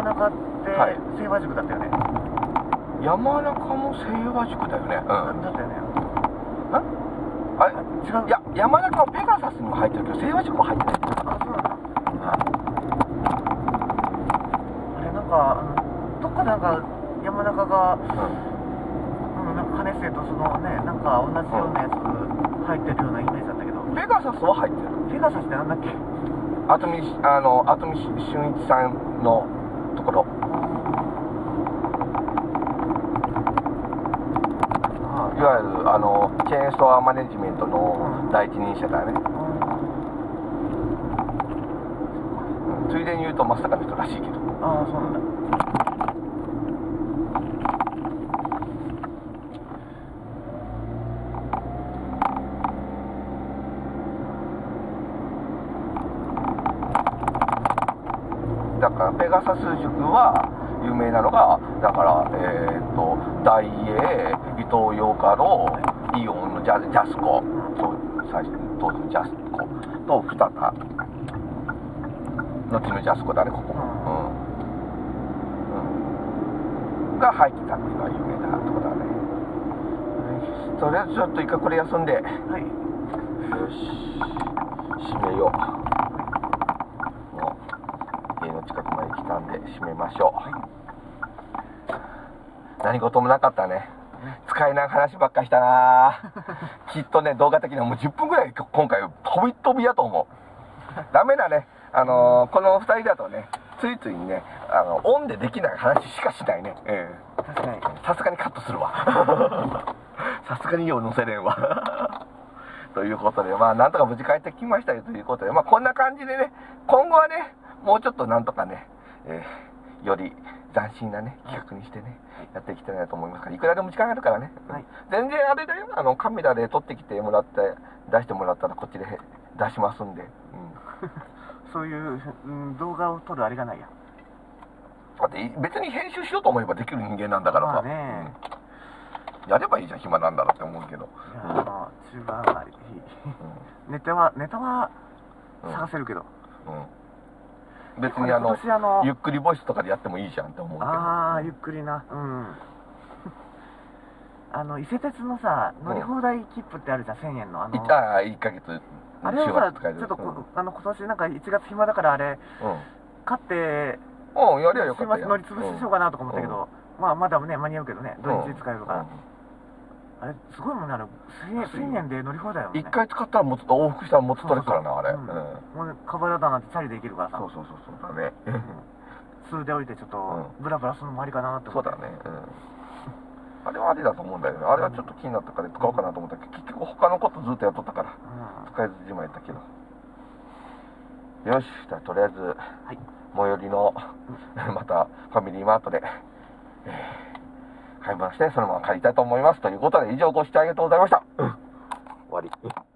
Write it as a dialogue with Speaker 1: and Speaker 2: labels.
Speaker 1: 山中って清和塾だったよね。
Speaker 2: 山中も清和塾だよね。
Speaker 1: だったよね。
Speaker 2: あれ
Speaker 1: 違う。
Speaker 2: いや、山中はペガサスにも入ってるけど清和塾は入ってない。
Speaker 1: あ、そうなんだ。あれなんかどっかなんか山中がなんか金末とそのね、なんか同じようなやつ入ってるようなイメージだったけど。
Speaker 2: ペガサスは入ってる。
Speaker 1: ペガサスってなんだっけ？
Speaker 2: 渥美俊一さんのところ。いわゆるチェーンストアマネジメントの第一人者だね。ついでに言うとまさかの人らしいけど。
Speaker 1: ああ、そうなんだ。
Speaker 2: だからペガサス塾は有名なのが、だからダイエー、伊東洋華堂、イオンのジャスコ、最初当時のジャスコと二田、後のジャスコだね、ここ、が入ってたっていうのは有名なところだね。とりあえずちょっと一回これ休んで、はい、よし閉めよう。近くまで来たんで閉めましょう。何事もなかったね。使えない話ばっかしたな。きっとね、動画的にはもう10分ぐらい今回飛び飛びやと思う。ダメだね。この2人だとね、ついついね、オンでできない話しかしないね。さすがにカットするわ。さすがによう載せれんわ。ということで、なんとか無事帰ってきましたよということで、こんな感じでね、今後はね、もうちょっとなんとかね、より斬新なね、企画にしてね、やっていきたいなと思いますから、いくらでも時間があるからね。全然あれだよ、カメラで撮ってきてもらって、出してもらったらこっちで出しますんで。
Speaker 1: そういう、動画を撮るあれがないや。
Speaker 2: だって別に編集しようと思えばできる人間なんだからさ。やればいいじゃん、暇なんだろうって思うけど。
Speaker 1: 中盤はネタは探せるけど。
Speaker 2: 別にゆっくりボイスとかでやってもいいじゃんって思うけど。
Speaker 1: ああ、ゆっくりな。伊勢鉄のさ、乗り放題切符ってあるじゃん、1000円の。
Speaker 2: 1ヶ月。
Speaker 1: あれをさ、ちょっと今年なんか1月暇だからあれ、買って、
Speaker 2: やりゃよかった
Speaker 1: 乗り潰ししようかなとか思ったけど、まだね、間に合うけどね、土日使えるから。あれ、すごいもんね、1000円で乗り放題だもんね。
Speaker 2: 1回使ったらもっと往復したらもっと取れるからな、あれ。
Speaker 1: もうカバラだなんてチャリで行けるからさ。
Speaker 2: そうだね。
Speaker 1: 数で降りてちょっとブラブラするのもありかなって思って。
Speaker 2: そうだね。あれはありだと思うんだよね。あれはちょっと気になったから使おうかなと思ったけど、結局他のことずっとやっとったから使えずじまいだけど。よし、じゃあとりあえず最寄りのまたファミリーマートで買い物してそのまま帰りたいと思います。ということで以上ご視聴ありがとうございました。終わり。